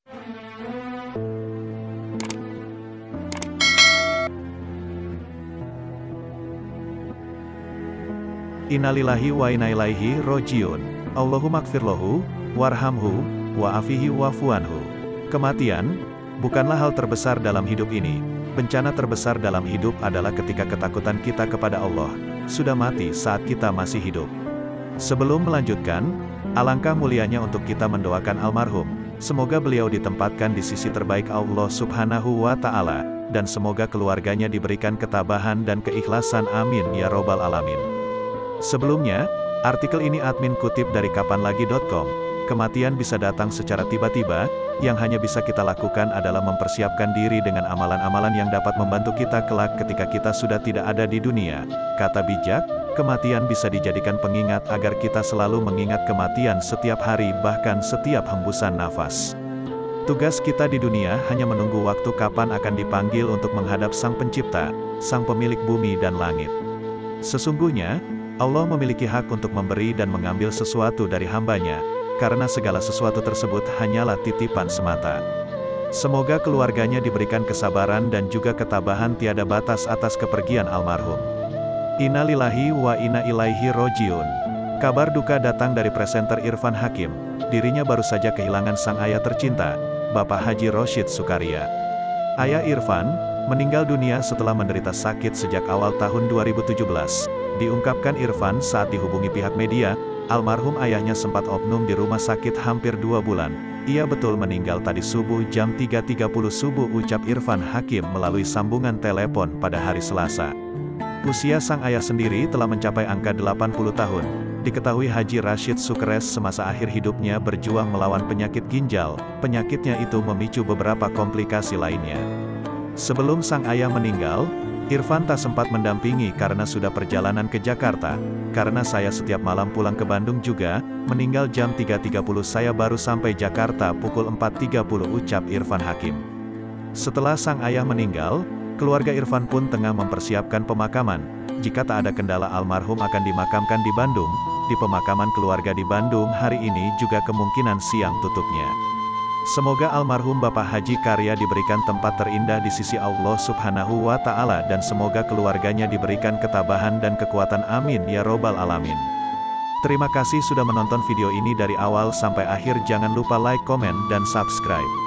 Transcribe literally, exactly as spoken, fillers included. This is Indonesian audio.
Innalillahi wa inna ilaihi rojiun. Allahumma gfirlahu, warhamhu, wa'afihi wa'fuanhu. Kematian bukanlah hal terbesar dalam hidup ini. Bencana terbesar dalam hidup adalah ketika ketakutan kita kepada Allah sudah mati saat kita masih hidup. Sebelum melanjutkan, alangkah mulianya untuk kita mendoakan almarhum. Semoga beliau ditempatkan di sisi terbaik Allah Subhanahu wa Ta'ala, dan semoga keluarganya diberikan ketabahan dan keikhlasan. Amin ya robbal alamin. Sebelumnya, artikel ini admin kutip dari kapanlagi titik com. Kematian bisa datang secara tiba-tiba, yang hanya bisa kita lakukan adalah mempersiapkan diri dengan amalan-amalan yang dapat membantu kita kelak ketika kita sudah tidak ada di dunia. Kata bijak, kematian bisa dijadikan pengingat agar kita selalu mengingat kematian setiap hari, bahkan setiap hembusan nafas. Tugas kita di dunia hanya menunggu waktu kapan akan dipanggil untuk menghadap Sang Pencipta, Sang Pemilik bumi dan langit. Sesungguhnya, Allah memiliki hak untuk memberi dan mengambil sesuatu dari hambanya, karena segala sesuatu tersebut hanyalah titipan semata. Semoga keluarganya diberikan kesabaran dan juga ketabahan tiada batas atas kepergian almarhum. Innalillahi wa inna ilaihi rojiun. Kabar duka datang dari presenter Irfan Hakim. Dirinya baru saja kehilangan sang ayah tercinta, Bapak Haji Rosyid Sukaria. Ayah Irfan meninggal dunia setelah menderita sakit sejak awal tahun dua ribu tujuh belas. Diungkapkan Irfan saat dihubungi pihak media, almarhum ayahnya sempat opnum di rumah sakit hampir dua bulan. Ia betul meninggal tadi subuh jam tiga tiga puluh subuh, ucap Irfan Hakim melalui sambungan telepon pada hari Selasa. Usia sang ayah sendiri telah mencapai angka delapan puluh tahun. Diketahui Haji Rashid Sukres semasa akhir hidupnya berjuang melawan penyakit ginjal. Penyakitnya itu memicu beberapa komplikasi lainnya. Sebelum sang ayah meninggal, Irfan tak sempat mendampingi karena sudah perjalanan ke Jakarta. Karena saya setiap malam pulang ke Bandung juga, meninggal jam tiga tiga puluh, saya baru sampai Jakarta pukul empat tiga puluh, ucap Irfan Hakim. Setelah sang ayah meninggal, keluarga Irfan pun tengah mempersiapkan pemakaman. Jika tak ada kendala, almarhum akan dimakamkan di Bandung. Di pemakaman keluarga di Bandung hari ini juga kemungkinan siang tutupnya. Semoga almarhum Bapak Haji Karya diberikan tempat terindah di sisi Allah Subhanahu wa Ta'ala, dan semoga keluarganya diberikan ketabahan dan kekuatan. Amin ya robbal alamin. Terima kasih sudah menonton video ini dari awal sampai akhir. Jangan lupa like, komen, dan subscribe.